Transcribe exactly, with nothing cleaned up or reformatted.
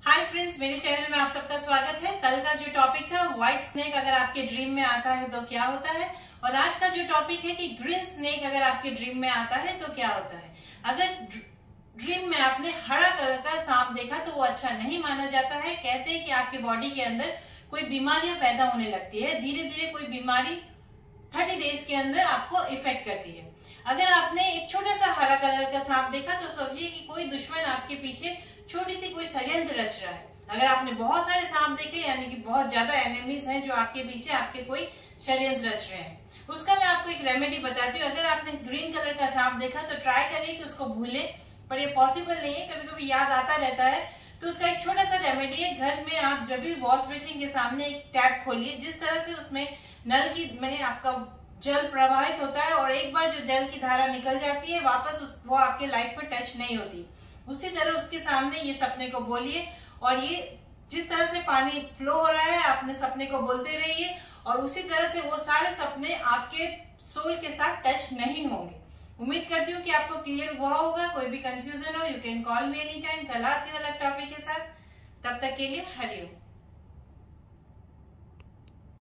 Hi friends, मेरे channel में आप सबका स्वागत है। कल का जो टॉपिक था व्हाइट स्नेक अगर आपके ड्रीम में आता है तो क्या होता है, और आज का जो टॉपिक है कि ग्रीन स्नेक अगर आपके ड्रीम में आता है तो क्या होता है। अगर ड्रीम में आपने हरा कलर का सांप देखा तो वो अच्छा नहीं माना जाता है। कहते हैं कि आपके बॉडी के अंदर कोई बीमारियां पैदा होने लगती है, धीरे धीरे कोई बीमारी थर्टी डेज के अंदर आपको इफेक्ट करती है। अगर आपने एक छोटा सा हरा कलर का सांप देखा तो समझिए कि कोई दुश्मन आपके पीछे छोटी सी कोई षड्यंत्र रच रहा है। अगर आपने बहुत सारे सांप देखे यानी कि बहुत ज्यादा एनिमीज हैं जो आपके पीछे आपके कोई षड्यंत्र रच रहे हैं। उसका मैं आपको एक रेमेडी बताती हूँ। अगर आपने ग्रीन कलर का सांप देखा तो ट्राई करिए कि उसको भूले, पर ये पॉसिबल नहीं है, कभी कभी याद आता रहता है। तो उसका एक छोटा सा रेमेडी है, घर में आप जब भी वॉश बेसिन के सामने एक टैप खोलिए, जिस तरह से उसमें नल की में आपका जल प्रवाहित होता है और एक बार जो जल की धारा निकल जाती है वापस उस, वो आपके लाइफ में टच नहीं होती, उसी तरह उसके सामने ये सपने को बोलिए और ये जिस तरह से पानी फ्लो हो रहा है अपने सपने को बोलते रहिए और उसी तरह से वो सारे सपने आपके सोल के साथ टच नहीं होंगे। उम्मीद करती हूँ कि आपको क्लियर हुआ होगा। कोई भी कंफ्यूजन हो you can call me any time. कल आती हूँ अलग टॉपिक के साथ, तब तक के लिए हरिओम।